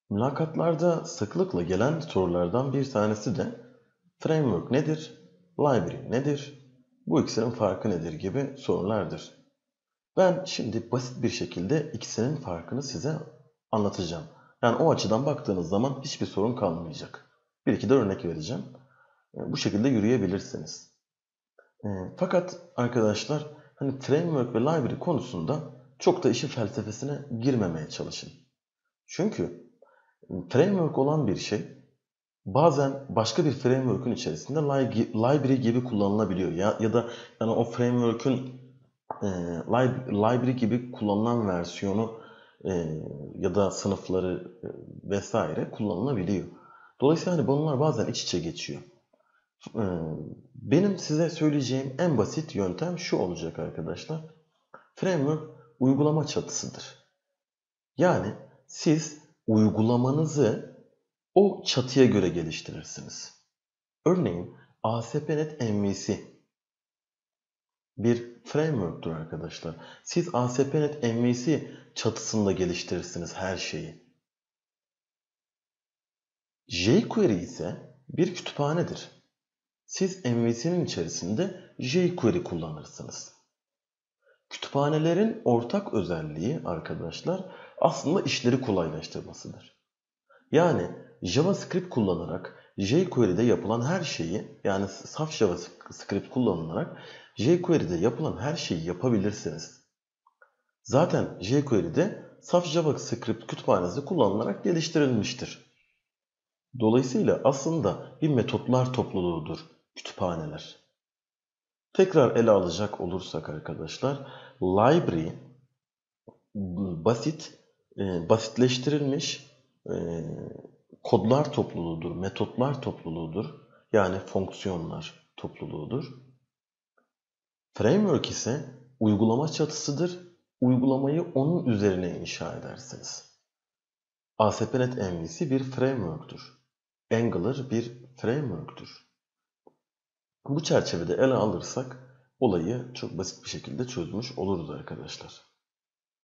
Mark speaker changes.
Speaker 1: Mülakatlarda sıklıkla gelen sorulardan bir tanesi de framework nedir, library nedir, bu ikisinin farkı nedir gibi sorulardır. Ben şimdi basit bir şekilde ikisinin farkını size anlatacağım. Yani o açıdan baktığınız zaman hiçbir sorun kalmayacak. Bir iki de örnek vereceğim. Bu şekilde yürüyebilirsiniz. Fakat arkadaşlar hani framework ve library konusunda çok da işin felsefesine girmemeye çalışın. Çünkü framework olan bir şey bazen başka bir framework'ün içerisinde library gibi kullanılabiliyor. Ya da yani o framework'ün library gibi kullanılan versiyonu ya da sınıfları vesaire kullanılabiliyor. Dolayısıyla hani bunlar bazen iç içe geçiyor. E, Benim size söyleyeceğim en basit yöntem şu olacak arkadaşlar. Framework uygulama çatısıdır. Yani siz uygulamanızı o çatıya göre geliştirirsiniz. Örneğin ASP.NET MVC bir framework'tur arkadaşlar. Siz ASP.NET MVC çatısında geliştirirsiniz her şeyi. jQuery ise bir kütüphanedir. Siz MVC'nin içerisinde jQuery kullanırsınız. Kütüphanelerin ortak özelliği arkadaşlar aslında işleri kolaylaştırmasıdır. Yani JavaScript kullanarak jQuery'de yapılan her şeyi yani saf JavaScript kullanılarak jQuery'de yapılan her şeyi yapabilirsiniz. Zaten jQuery'de saf JavaScript kütüphanesi kullanılarak geliştirilmiştir. Dolayısıyla aslında bir metotlar topluluğudur kütüphaneler. Tekrar ele alacak olursak arkadaşlar, library basitleştirilmiş kodlar topluluğudur, metotlar topluluğudur. Yani fonksiyonlar topluluğudur. Framework ise uygulama çatısıdır. Uygulamayı onun üzerine inşa edersiniz. ASP.NET MVC bir framework'tür. Angular bir framework'tür. Bu çerçevede ele alırsak olayı çok basit bir şekilde çözmüş oluruz arkadaşlar.